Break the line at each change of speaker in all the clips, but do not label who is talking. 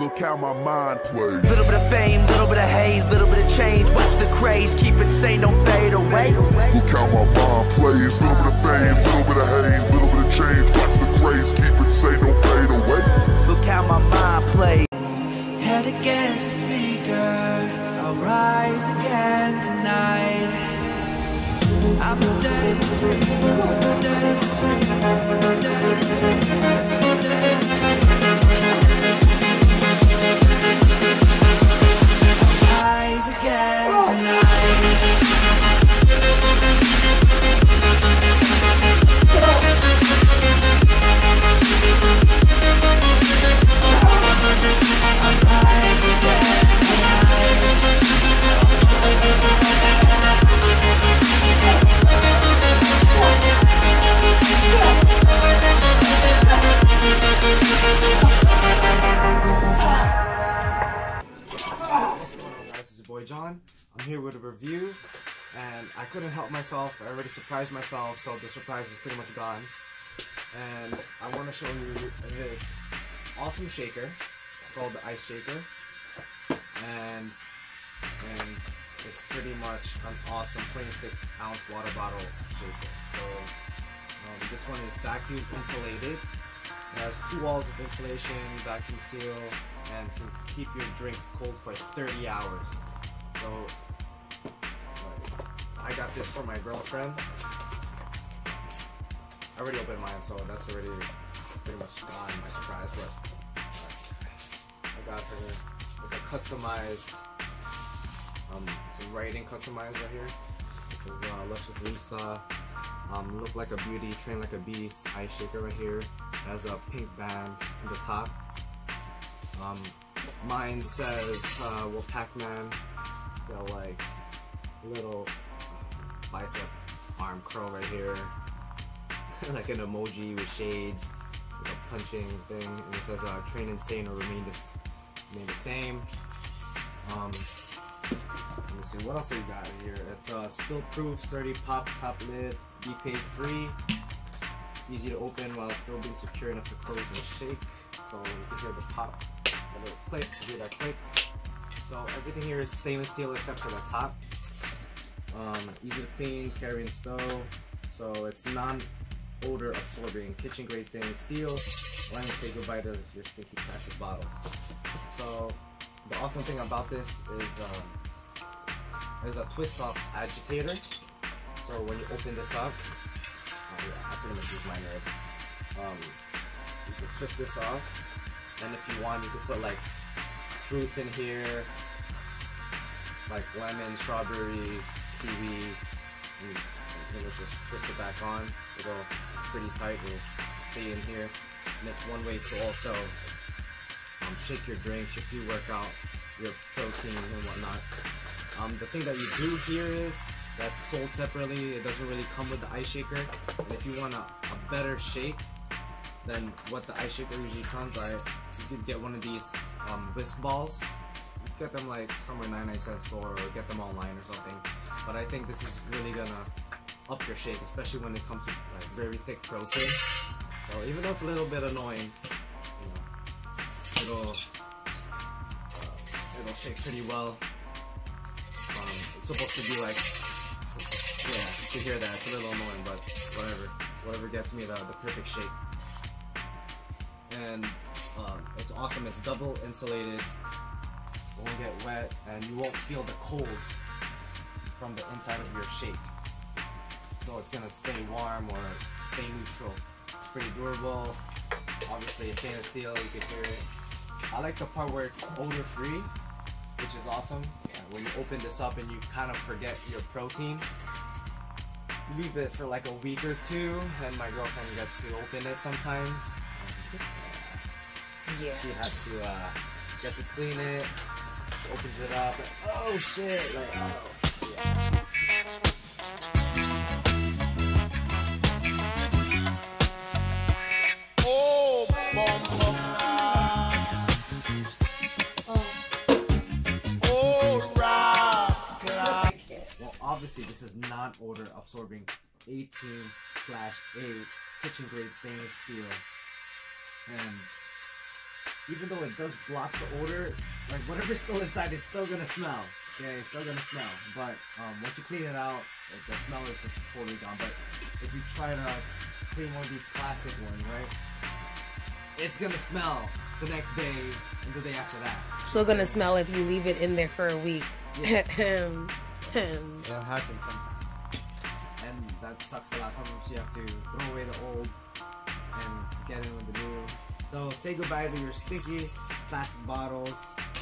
Look how my mind plays.
Little bit of fame, little bit of hate, little bit of change. Watch the craze, keep it sane, don't fade away.
Look how my mind plays. Little bit of fame, little bit of hate, little bit of change. Watch the craze, keep it sane, don't fade away.
Look how my mind plays.
Head against the speaker, I'll rise again tonight. I'm a daydreamer, I'll rise again tonight.
I'm here with a review, and I couldn't help myself. I already surprised myself, so the surprise is pretty much gone. And I want to show you this awesome shaker. It's called the Ice Shaker, and it's pretty much an awesome 26-ounce water bottle shaker. So this one is vacuum insulated. It has 2 walls of insulation, vacuum seal, and can keep your drinks cold for 30 hours. So I got this for my girlfriend. I already opened mine, so that's already pretty much gone, my surprise. But I got her with a customized, some writing customized right here. This is Luscious Lisa. Look like a beauty, train like a beast. Ice shaker right here. It has a pink band in the top. Mine says, well, Pac-Man. Got like little bicep arm curl right here, like an emoji with shades, like a punching thing, and it says train insane or remain the same. Let me see, what else have we got here? It's spill proof, sturdy pop top lid, BPay free, easy to open while still being secure enough to close and shake. So you can hear the pop, a little click, hear that click. So everything here is stainless steel except for the top. Easy to clean, carry and stow. So it's non-odor absorbing, kitchen grade stainless steel. Allowing you to take a bite of your stinky plastic bottles. So the awesome thing about this is there's a twist off agitator. So when you open this up, oh yeah, I pretty much use mine already. You can twist this off, and if you want, you can put like fruits in here, like lemon, strawberries, kiwi, and you just twist it back on. It's pretty tight, it'll stay in here. And it's one way to also shake your drinks, your pre-workout, your protein and whatnot. The thing that you do here is that's sold separately. It doesn't really come with the ice shaker. And if you want a better shake than what the ice shaker usually comes, you can get one of these whisk balls. You get them like somewhere 99-cent store, or get them online or something. But I think this is really gonna up your shake, especially when it comes to like very thick protein. So even though it's a little bit annoying, you know, it'll shake pretty well. It's supposed to be like, yeah, you can hear that. It's a little annoying, but whatever gets me the perfect shake. And it's awesome. It's double insulated, won't get wet, and you won't feel the cold from the inside of your shake. So it's gonna stay warm or stay neutral. It's pretty durable. Obviously it's stainless steel, you can hear it. I like the part where it's odor free, which is awesome. When you open this up and you kind of forget your protein, leave it for like a week or two, and my girlfriend gets to open it sometimes.
Yeah.
She has to clean it. She opens it up. Like, oh shit! Like, oh. Yeah.
Oh, bum. Oh, rascal.
Well, obviously this is non-odor absorbing 18/8 kitchen grade stainless steel, and even though it does block the odor, like whatever's still inside is still gonna smell. Okay, it's still gonna smell. But once you clean it out, the smell is just totally gone. But if you try to clean one of these plastic ones, right, it's gonna smell the next day and the day after that.
Still gonna smell if you leave it in there for a week.
Yeah. It'll happen sometimes. And that sucks a lot. Sometimes you have to throw away the old and get in with the new. So say goodbye to your stinky plastic bottles.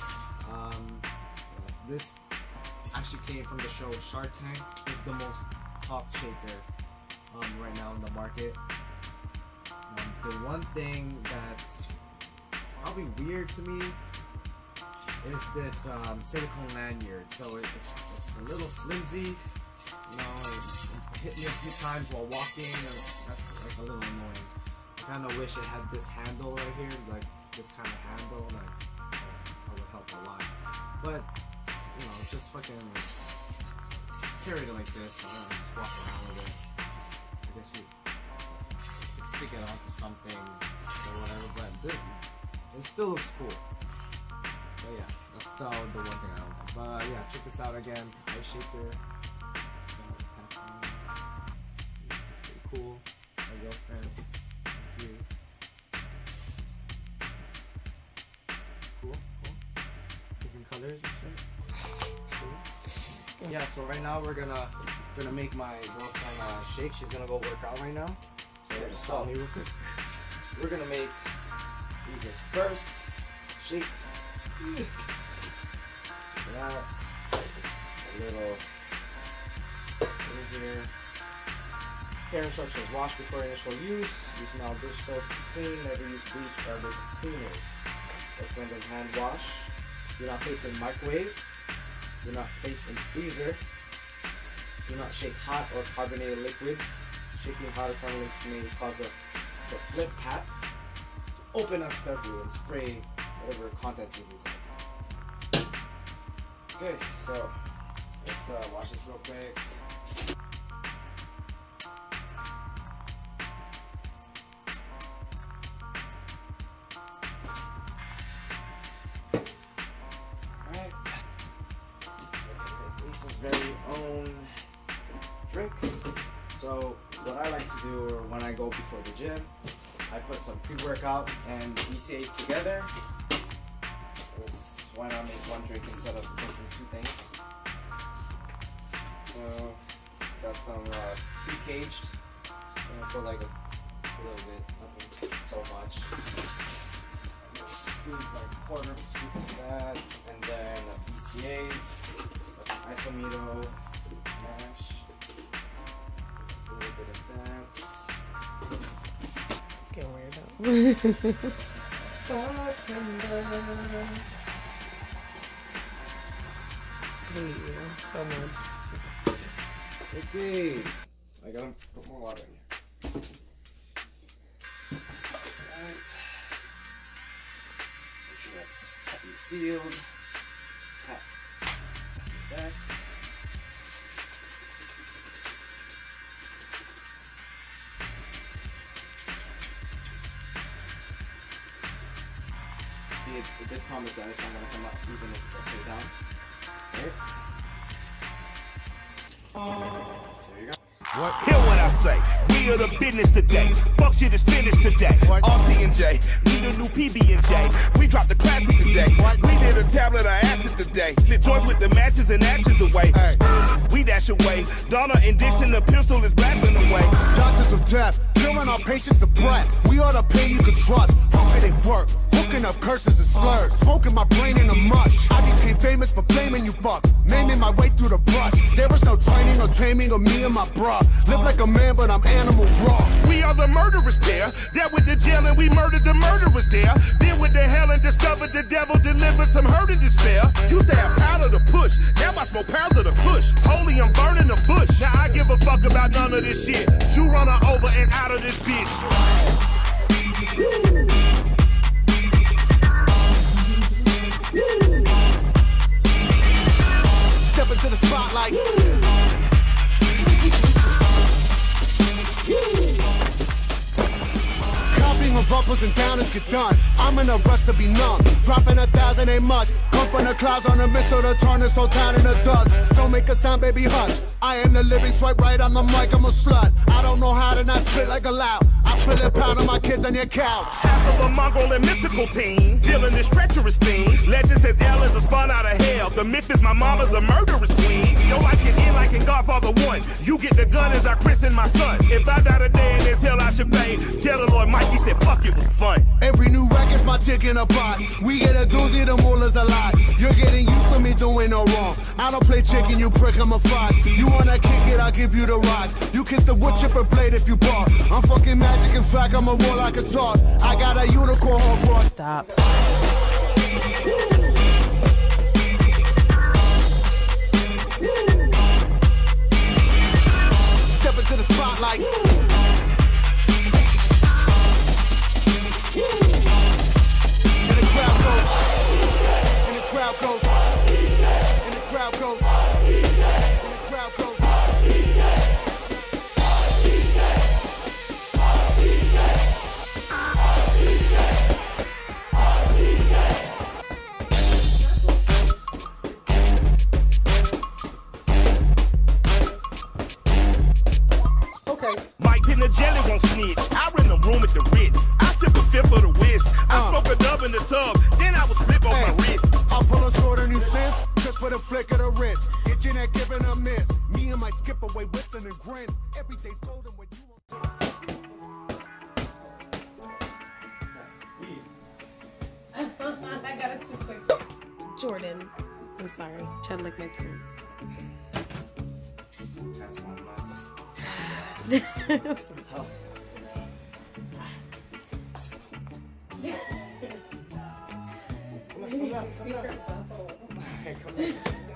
This actually came from the show Shark Tank. It's the most talked shaker right now in the market. The one thing that's probably weird to me is this silicone lanyard. So it's a little flimsy. You know, it hit me a few times while walking, and that's like a little annoying. I kind of wish it had this handle right here, like this kind of handle. Like that would help a lot. But you know, just fucking just carry it like this, and then just walk around with it. I guess you could stick it onto something or whatever, but it still looks cool. But yeah, that's the one thing I don't know. But yeah, check this out again. Ice shaker. Pretty cool. My girlfriend. Here. Cool. Different colors and shit. Cool. Yeah, so right now we're gonna make my girlfriend shake. She's gonna go work out right now. So just follow me real quick. We're gonna make this first shake. Check it out. A little over here. Care instructions: wash before initial use. Use mild dish soap to clean. Never use bleach or other cleaners. Recommended hand wash. Do not place in microwave. Do not place in freezer. Do not shake hot or carbonated liquids. Shaking hot or carbonated liquids may cause the flip cap to open unexpectedly and spray whatever contents is inside. Okay, so let's wash this real quick. Alright. Lisa's very own drink. So what I like to do when I go before the gym, I put some pre-workout and BCAAs together. Why not make one drink instead of making two things? So got some pre-caged. Just gonna put like a little bit, nothing so much. Like a quarter of a scoop of that, and then BCAAs. Got some isomito, fruit smash. A little bit of that.
Get weird out.
Bartender.
Hate you so much.
Okay, I gotta put more water in here. Alright. Make sure that's tightly sealed. Tap that. See, it did promise that it's not gonna come out even if it's upside down. Right? There you go.
What? Hear what I say. We are the business today. Fuck shit is finished today. RT&J, need a new PB&J. We dropped the classic today. We did a tablet of acid today. Lit joints with the matches and actions away. We dash away. Donna and Dixon, the pistol is blasting away.
Doctors of death, killing our patients of breath. We are the pain you can trust. Hoping it work. Hooking up curses and slurs. Smoking my brain in a mush. I became famous for blaming you fuck. Maiming my way through the brush. There was no training or taming of me and my bra. Live like a man, but I'm animal raw.
We are the murderers pair. That with the jail and we murdered the murderers there. Then with the hell and discovered the devil delivered some hurt and despair. Used to have powder to push. Now I smoke pounds of the push. Holy, I'm burning the bush. Now I give a fuck about none of this shit. You run her over and out of this bitch.
Step into the spotlight. Copying of uppers uppers and downers get done. I'm in a rush to be numb. Dropping 1,000 ain't much. Come from the clouds on a missile to turn this whole town into dust. Don't make a sound, baby, hush. I am the living swipe right on the mic, I'm a slut. I don't know how to not spit like a loud. I split a pound on my kids on your couch.
Half of a Mongol and mystical team, dealing this treacherous thing. Legend says L is a spawn out of hell. The myth is my mama's a murderous queen. Yo, like it in like in Godfather 1. You get the gun as I christen my son. If I die today in this hell I should pay. Tell the Lord Mike, he said fuck it was fun.
Every new record's my dick in a box. We get a doozy, the moolah's a lot. You're getting used to me doing no wrong. I don't play chicken, you prick, I'm a fox. You wanna kick it, I'll give you the rocks. You kiss the wood chipper blade if you bark. I'm fucking magic, in fact, I'm a warlock of talk. I got a unicorn horn for us.
Stop.
Step into the spotlight. And the crowd goes. And the crowd goes. And the crowd goes. And the crowd goes.
Mike Pin the jelly won't snitch. I rent a room at the Ritz. I sip a fifth of the whiz. I smoke a dub in the tub. Then I was flip on my wrist.
I'll pull a sword on you since, just for the flick of the wrist. Get you that giving a miss. Me and my skip away, whistling and grin. Every day's golden when you
I got it too quick. Jordan, I'm sorry. Try to lick my toes.
Come on.